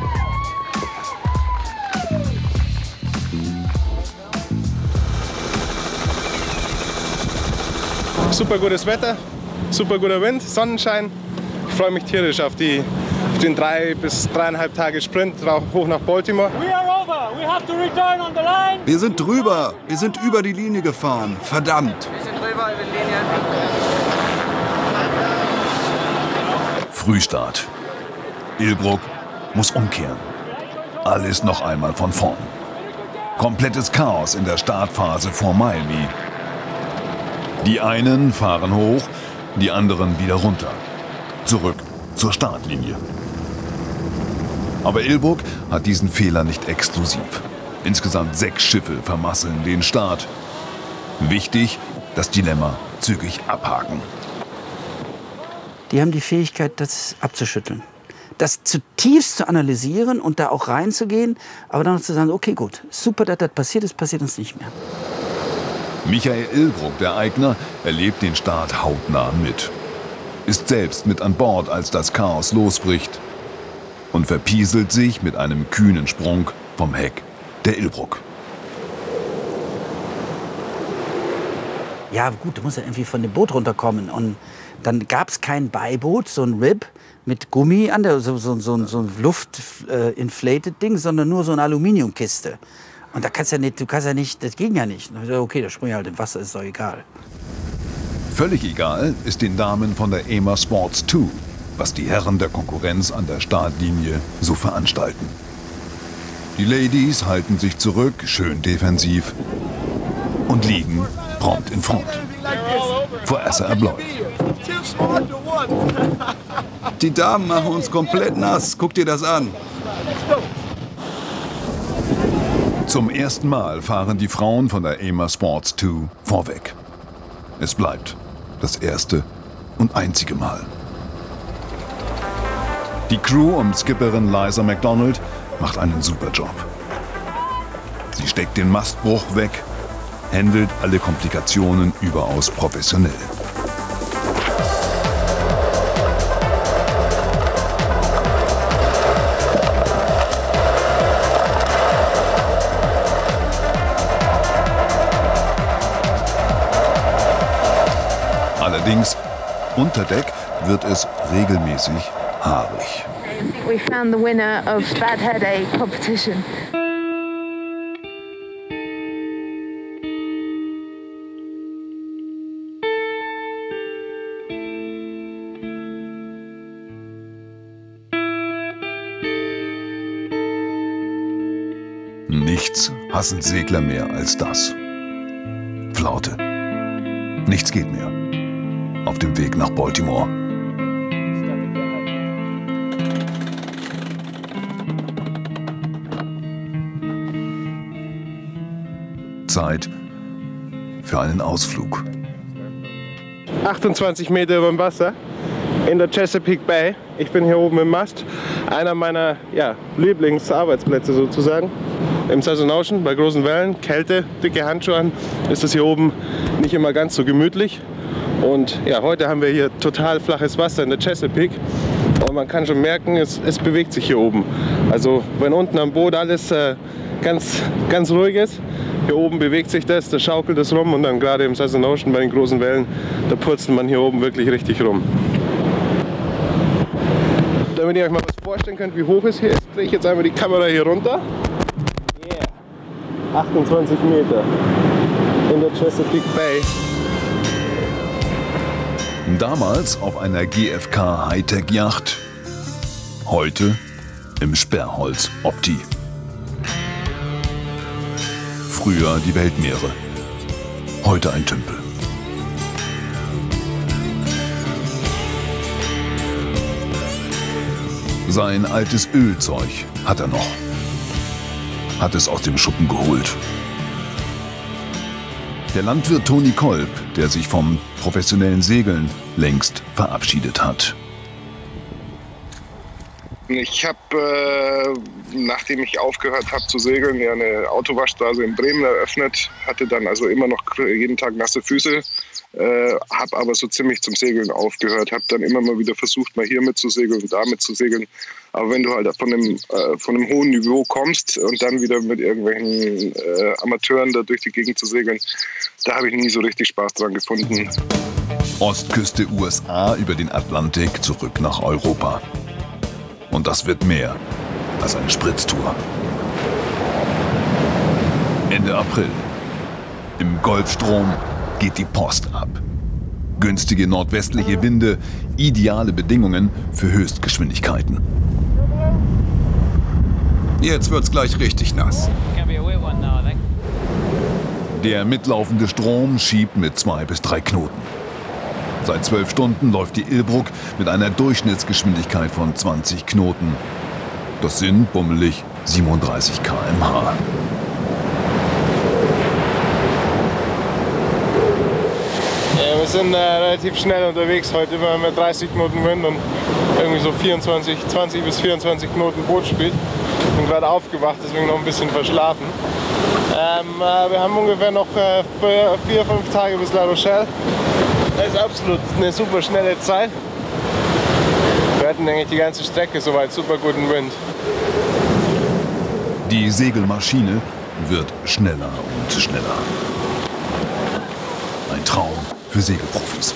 Super gutes Wetter, super guter Wind, Sonnenschein. Ich freue mich tierisch auf den 3 bis 3,5 Tage Sprint hoch nach Baltimore. Wir sind drüber. Wir sind über die Linie gefahren. Verdammt. Wir sind drüber über die Linie. Frühstart. Ilbruck muss umkehren. Alles noch einmal von vorn. Komplettes Chaos in der Startphase vor Miami. Die einen fahren hoch, die anderen wieder runter. Zurück zur Startlinie. Aber Ilbruck hat diesen Fehler nicht exklusiv. Insgesamt 6 Schiffe vermasseln den Start. Wichtig, das Dilemma zügig abhaken. Die haben die Fähigkeit, das abzuschütteln. Das zutiefst zu analysieren und da auch reinzugehen, aber dann zu sagen, okay, gut, super, dass das passiert ist, passiert uns nicht mehr. Michael Ilbruck, der Eigner, erlebt den Start hautnah mit. Ist selbst mit an Bord, als das Chaos losbricht. Und verpieselt sich mit einem kühnen Sprung vom Heck der Ilbruck. Ja gut, du musst ja irgendwie von dem Boot runterkommen. Und dann gab es kein Beiboot, so ein Rib mit Gummi an der, so ein Luft-inflated Ding, sondern nur so eine Aluminiumkiste. Und da kannst du kannst ja nicht, das ging ja nicht. Okay, da spring ich halt im Wasser, ist doch egal. Völlig egal ist den Damen von der EMA Sports 2. was die Herren der Konkurrenz an der Startlinie so veranstalten. Die Ladies halten sich zurück, schön defensiv und liegen prompt in Front. Vor Assa Abloy. Die Damen machen uns komplett nass. Guck dir das an. Zum ersten Mal fahren die Frauen von der AMA Sports 2 vorweg. Es bleibt das erste und einzige Mal. Die Crew um Skipperin Liza McDonald macht einen super Job. Sie steckt den Mastbruch weg, handelt alle Komplikationen überaus professionell. Allerdings, unter Deck wird es regelmäßig haarig. We found the winner of Bad Headache competition. Nichts hassen Segler mehr als das. Flaute. Nichts geht mehr. Auf dem Weg nach Baltimore. Zeit für einen Ausflug. 28 Meter über dem Wasser in der Chesapeake Bay. Ich bin hier oben im Mast. Einer meiner Lieblingsarbeitsplätze sozusagen. Im Southern Ocean bei großen Wellen, Kälte, dicke Handschuhe an, ist es hier oben nicht immer ganz so gemütlich. Und ja, heute haben wir hier total flaches Wasser in der Chesapeake. Und man kann schon merken, es bewegt sich hier oben. Also wenn unten am Boot alles ganz ruhig ist, hier oben bewegt sich das, da schaukelt es rum und dann gerade im Southern Ocean bei den großen Wellen, da purzelt man hier oben wirklich richtig rum. Damit ihr euch mal was vorstellen könnt, wie hoch es hier ist, drehe ich jetzt einmal die Kamera hier runter. 28 Meter in der Chesapeake Bay. Damals auf einer GFK Hightech-Yacht, heute im Sperrholz Opti. Früher die Weltmeere, heute ein Tümpel. Sein altes Ölzeug hat er noch. Hat es aus dem Schuppen geholt. Der Landwirt Toni Kolb, der sich vom professionellen Segeln längst verabschiedet hat. Ich habe, nachdem ich aufgehört habe zu segeln, ja eine Autowaschstraße in Bremen eröffnet, hatte dann also immer noch jeden Tag nasse Füße, habe aber so ziemlich zum Segeln aufgehört, habe dann immer mal wieder versucht, mal hier mitzusegeln und da mitzusegeln. Aber wenn du halt von einem hohen Niveau kommst und dann wieder mit irgendwelchen Amateuren da durch die Gegend zu segeln, da habe ich nie so richtig Spaß dran gefunden. Ostküste USA über den Atlantik zurück nach Europa. Und das wird mehr als eine Spritztour. Ende April. Im Golfstrom geht die Post ab. Günstige nordwestliche Winde, ideale Bedingungen für Höchstgeschwindigkeiten. Jetzt wird's gleich richtig nass. Der mitlaufende Strom schiebt mit 2 bis 3 Knoten. Seit 12 Stunden läuft die Ilbruck mit einer Durchschnittsgeschwindigkeit von 20 Knoten. Das sind bummelig 37 km/h. Ja, wir sind relativ schnell unterwegs heute. Wir haben 30 Knoten Wind und irgendwie so 20 bis 24 Knoten Bootspeed. Ich bin gerade aufgewacht, deswegen noch ein bisschen verschlafen. Wir haben ungefähr noch 4-5 Tage bis La Rochelle. Das ist absolut eine super schnelle Zeit. Wir hatten eigentlich die ganze Strecke soweit super guten Wind. Die Segelmaschine wird schneller und schneller. Ein Traum für Segelprofis.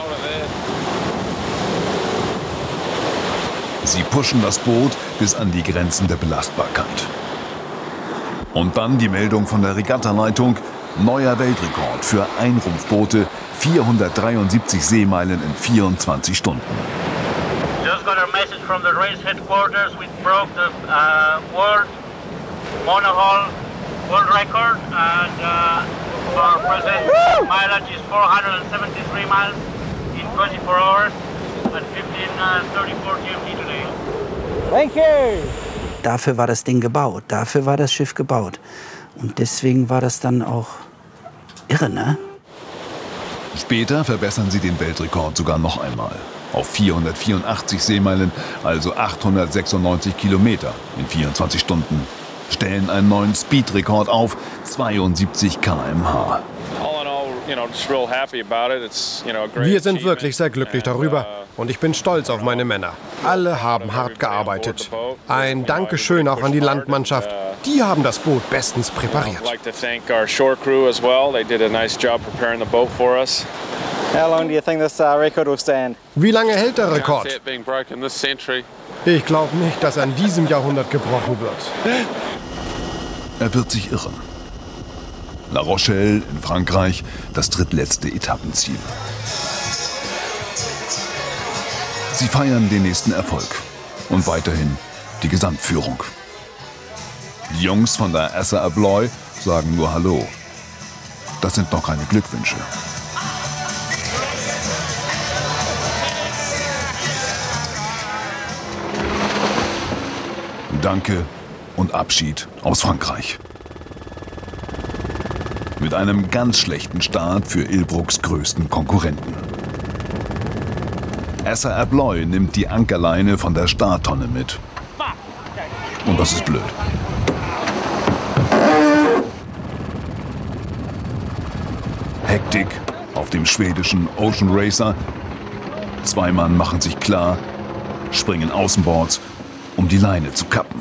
Sie pushen das Boot bis an die Grenzen der Belastbarkeit. Und dann die Meldung von der Regattaleitung: neuer Weltrekord für Einrumpfboote, 473 Seemeilen in 24 Stunden. Just just got a message from the race headquarters. We broke the world monohull world record, and our present mileage is 473 miles in 24 hours at 1534 GMT today. Thank you. Dafür war das Ding gebaut, dafür war das Schiff gebaut. Und deswegen war das dann auch irre, ne? Später verbessern sie den Weltrekord sogar noch einmal. Auf 484 Seemeilen, also 896 Kilometer in 24 Stunden. Stellen einen neuen Speedrekord auf, 72 km/h. Wir sind wirklich sehr glücklich darüber und ich bin stolz auf meine Männer. Alle haben hart gearbeitet. Ein Dankeschön auch an die Landmannschaft. Die haben das Boot bestens präpariert. How long do you think this record will stand? Wie lange hält der Rekord? Ich glaube nicht, dass er in diesem Jahrhundert gebrochen wird. Er wird sich irren. La Rochelle in Frankreich, das drittletzte Etappenziel. Sie feiern den nächsten Erfolg und weiterhin die Gesamtführung. Die Jungs von der Assa Abloy sagen nur Hallo. Das sind noch keine Glückwünsche. Danke und Abschied aus Frankreich. Mit einem ganz schlechten Start für Ilbrucks größten Konkurrenten. Assa Abloy nimmt die Ankerleine von der Starttonne mit. Und das ist blöd. Hektik auf dem schwedischen Ocean Racer. Zwei Mann machen sich klar, springen außenbords, um die Leine zu kappen.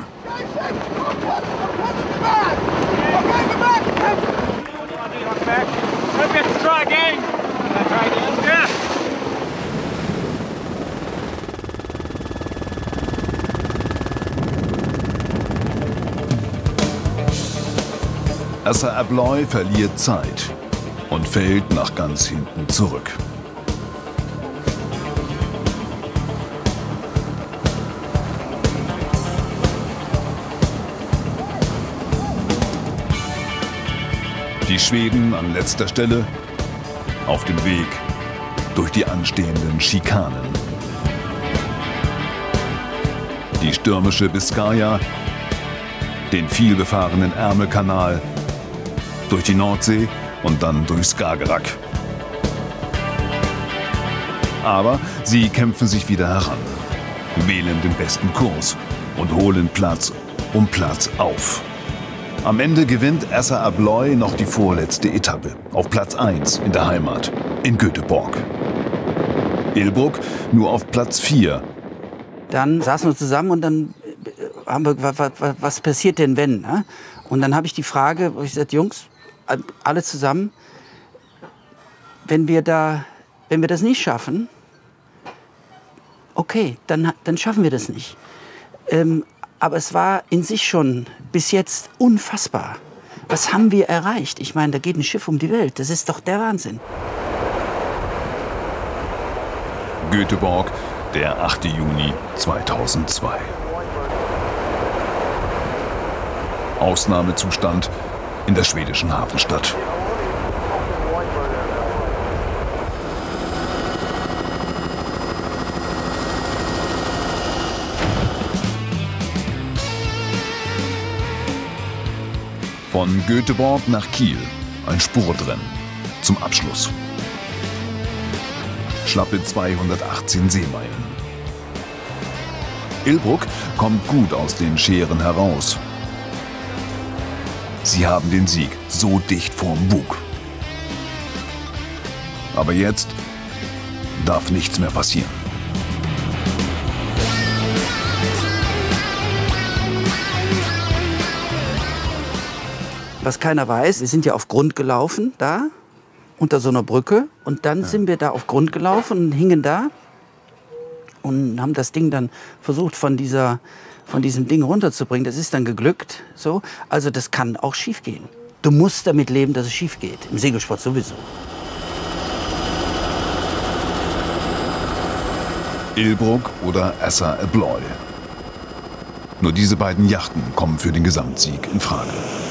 Assa Abloy verliert Zeit und fällt nach ganz hinten zurück. Die Schweden an letzter Stelle auf dem Weg durch die anstehenden Schikanen. Die stürmische Biskaya, den vielbefahrenen Ärmelkanal, durch die Nordsee und dann durch Skagerrak. Aber sie kämpfen sich wieder heran, wählen den besten Kurs und holen Platz um Platz auf. Am Ende gewinnt Assa Abloy noch die vorletzte Etappe, auf Platz 1 in der Heimat, in Göteborg. Ilbruck nur auf Platz 4. Dann saßen wir zusammen und dann haben wir, was passiert denn wenn? Ne? Und dann habe ich die Frage, wo ich gesagt, Jungs, alle zusammen, wenn wir das nicht schaffen, okay, dann schaffen wir das nicht. Aber es war in sich schon bis jetzt unfassbar. Was haben wir erreicht? Ich meine, da geht ein Schiff um die Welt. Das ist doch der Wahnsinn. Göteborg, der 8. Juni 2002. Ausnahmezustand in der schwedischen Hafenstadt. Von Göteborg nach Kiel ein Spurtrennen zum Abschluss. Schlappe 218 Seemeilen. Ilbruck kommt gut aus den Scheren heraus. Sie haben den Sieg so dicht vorm Bug. Aber jetzt darf nichts mehr passieren. Was keiner weiß, wir sind ja auf Grund gelaufen, da, unter so einer Brücke. Und dann sind wir da auf Grund gelaufen und hingen da und haben das Ding dann versucht, von diesem Ding runterzubringen. Das ist dann geglückt. So. Also das kann auch schief gehen. Du musst damit leben, dass es schief geht. Im Segelsport sowieso. Ilbruck oder Assa Abloy. Nur diese beiden Yachten kommen für den Gesamtsieg in Frage.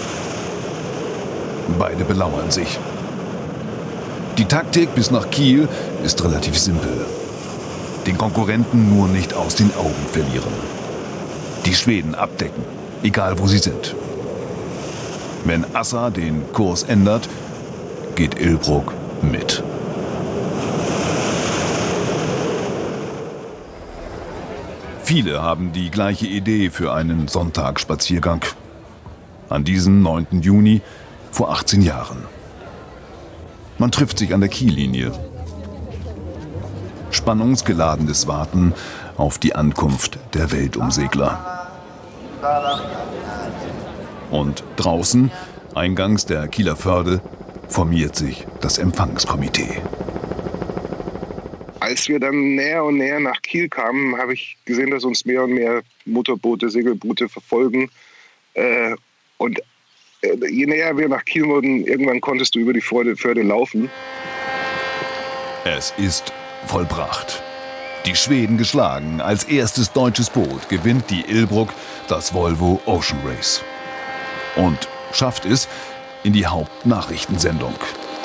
Beide belauern sich. Die Taktik bis nach Kiel ist relativ simpel. Den Konkurrenten nur nicht aus den Augen verlieren. Die Schweden abdecken, egal wo sie sind. Wenn Assa den Kurs ändert, geht Ilbruck mit. Viele haben die gleiche Idee für einen Sonntagsspaziergang. An diesem 9. Juni vor 18 Jahren. Man trifft sich an der Kiellinie. Spannungsgeladenes Warten auf die Ankunft der Weltumsegler. Und draußen, eingangs der Kieler Förde, formiert sich das Empfangskomitee. Als wir dann näher und näher nach Kiel kamen, habe ich gesehen, dass uns mehr und mehr Motorboote, Segelboote verfolgen. Und je näher wir nach Kiel wurden, irgendwann konntest du über die Förde laufen. Es ist vollbracht. Die Schweden geschlagen. Als erstes deutsches Boot gewinnt die Ilbruck das Volvo Ocean Race. Und schafft es in die Hauptnachrichtensendung.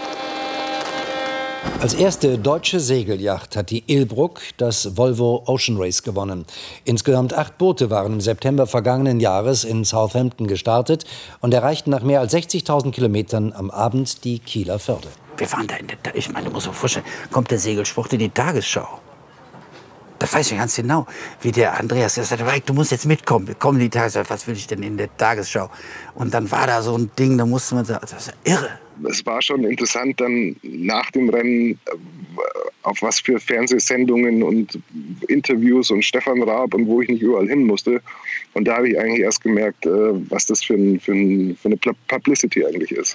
Als erste deutsche Segelyacht hat die Ilbruck das Volvo Ocean Race gewonnen. Insgesamt 8 Boote waren im September vergangenen Jahres in Southampton gestartet und erreichten nach mehr als 60.000 Kilometern am Abend die Kieler Förde. Wir waren da ich meine, du musst dir vorstellen, kommt der Segelsport in die Tagesschau. Da weiß ich ganz genau, wie der Andreas gesagt hat, du musst jetzt mitkommen. Wir kommen in die Tagesschau. Was will ich denn in der Tagesschau? Und dann war da so ein Ding, da musste man sagen, das ist irre. Es war schon interessant, dann nach dem Rennen, auf was für Fernsehsendungen und Interviews und Stefan Raab und wo ich nicht überall hin musste. Und da habe ich eigentlich erst gemerkt, was das für eine Publicity eigentlich ist.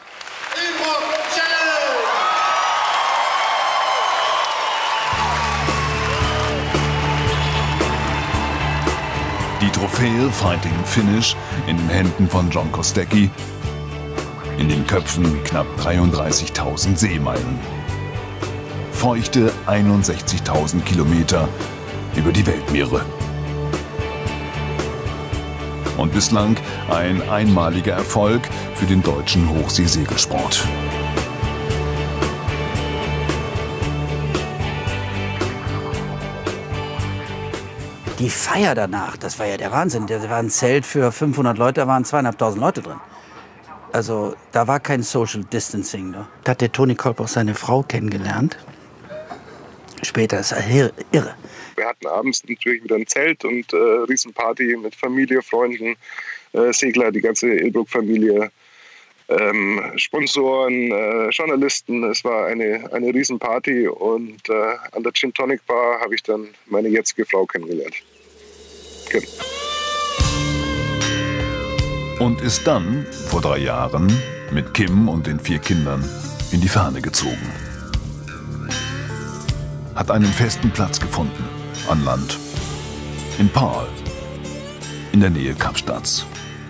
Die Trophäe Fighting Finish in den Händen von John Kostecki, in den Köpfen knapp 33.000 Seemeilen. Feuchte 61.000 Kilometer über die Weltmeere. Und bislang ein einmaliger Erfolg für den deutschen Hochseesegelsport. Die Feier danach, das war ja der Wahnsinn. Da war ein Zelt für 500 Leute, da waren 2.500 Leute drin. Also da war kein Social Distancing. Ne? Da hat der Toni Kolb auch seine Frau kennengelernt. Später ist er irre. Wir hatten abends natürlich wieder ein Zelt und Riesenparty mit Familie, Freunden, Segler, die ganze Ilbruck-Familie, Sponsoren, Journalisten. Es war eine Riesenparty und an der Gin Tonic Bar habe ich dann meine jetzige Frau kennengelernt. Genau. Und ist dann, vor 3 Jahren, mit Kim und den 4 Kindern in die Ferne gezogen. Hat einen festen Platz gefunden, an Land. In Paarl, in der Nähe Kapstadts.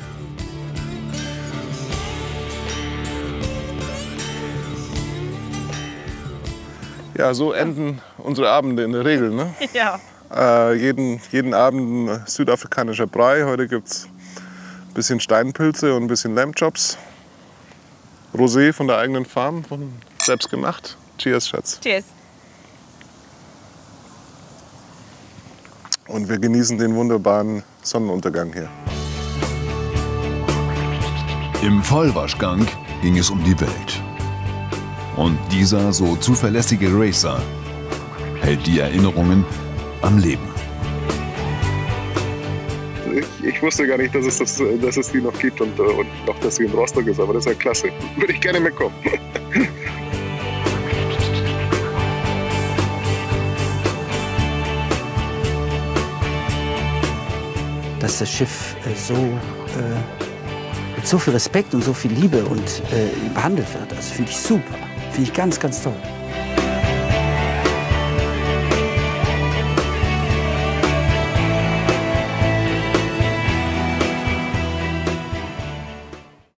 Ja, so enden unsere Abende in der Regel. Ne? Ja. Jeden Abend ein südafrikanischer Brei. Heute gibt es ein bisschen Steinpilze und ein bisschen Lamb-Chops. Rosé von der eigenen Farm, selbst gemacht. Cheers, Schatz. Cheers. Und wir genießen den wunderbaren Sonnenuntergang hier. Im Vollwaschgang ging es um die Welt. Und dieser so zuverlässige Racer hält die Erinnerungen am Leben. Ich wusste gar nicht, dass es die noch gibt und noch, dass sie in Rostock ist. Aber das ist ja klasse. Würde ich gerne mitkommen. Dass das Schiff mit so viel Respekt und so viel Liebe und behandelt wird, das finde ich super. Finde ich ganz, ganz toll.